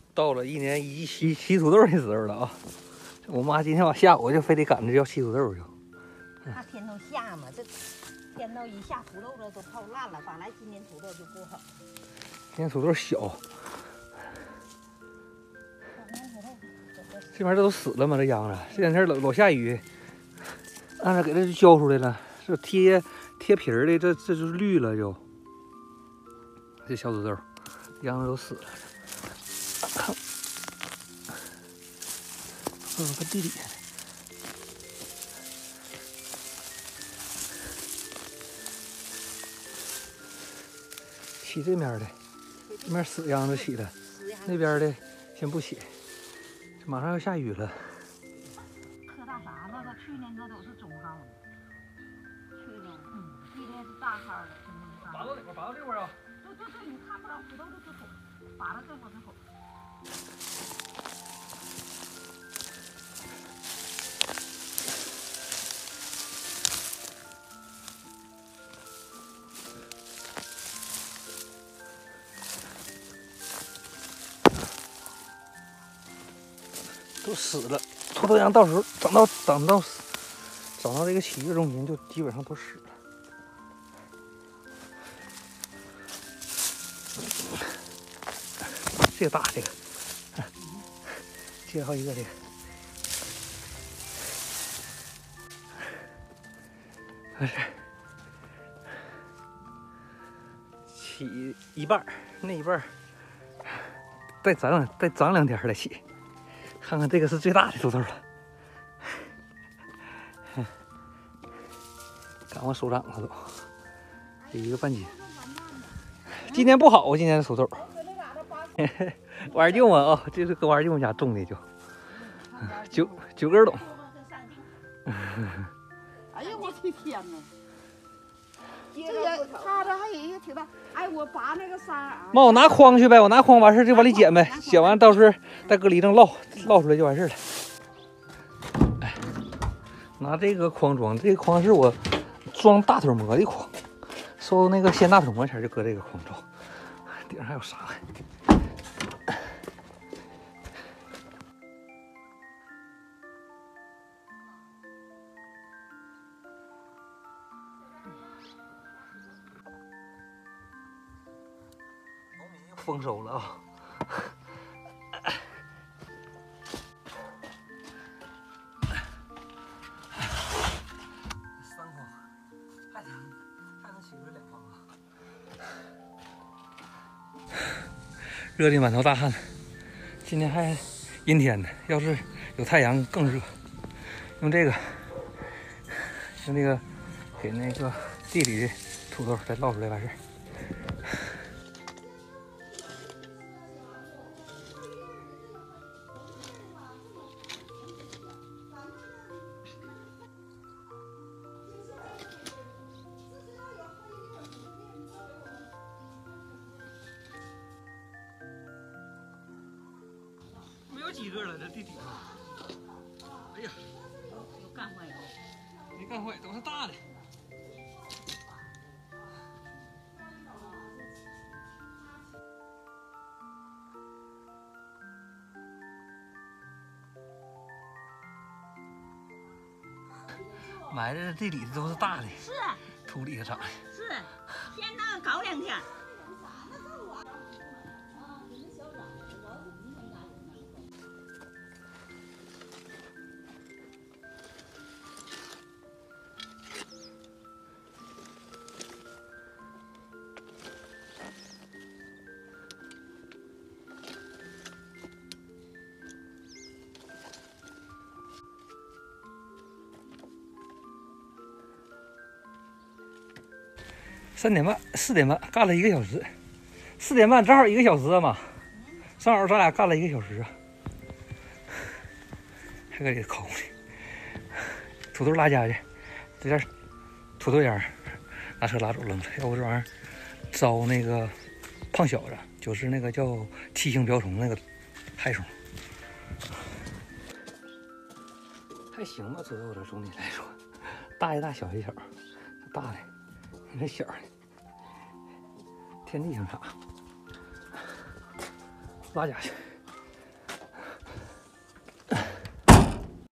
到了一年一季洗土豆的时候了啊！我妈今天晚下午就非得赶着要洗土豆去。 它天都下嘛，这天都一下土豆了都泡烂了，本来今年土豆就不好。 今年土豆小，这边这都死了嘛，这秧子。这两天老下雨，按着给它浇出来了，这贴皮儿的，这就是绿了就。这小土豆，秧子都死了。搁地底下呢。洗这面的，这面死秧子洗了，那边的先不洗。这马上要下雨了。 科大啥那个去年那都是中号的，去年今年是大号的。 拔到哪块？拔到这块啊？ 对，你看不着土豆的这头，拔到这块之后。都死了，土豆秧到时候长到这个洗浴中心，就基本上都死了。这个大，这个好几个这个。不是，起一半，那一半再长两天再起。看看这个是最大的土豆了，赶我手掌了都，有1个半斤。今年不好，今年的土豆。我二舅嘛啊，这是搁我二舅家种的就9根董。 哎呀，我的天哪！这个他这还有一个挺大，哎，我拔那个沙。 妈，我拿筐去呗，我拿筐完事就往里捡呗，捡完到时候再搁里头捞出来就完事了。哎，拿这个筐装，这个筐是我装大腿馍的筐，收那个鲜大腿馍前就搁这个筐装，顶上还有沙还。丰收了啊！3筐，还能洗出来2筐啊！热的满头大汗，今天还阴天呢，要是有太阳更热。用这个给那个地里的土豆再捞出来完事儿。没有几个了，这地底下。哎呀， 有干坏的， 没干坏，都是大的。埋在地里的都是大的， 是土里头长的。 是，先那搞2天。 3点半、4点半干了1个小时，4点半正好1个小时啊妈，正好咱俩干了1个小时啊，还搁里抠呢。土豆拉家去，这点土豆秧拿车拉走扔了，要不这玩意儿招那个胖小子，就是那个叫梯形瓢虫那个害虫。还行吧，土豆这总体来说，大一大，小一小，大的。那小的，天地上啥？拉家去。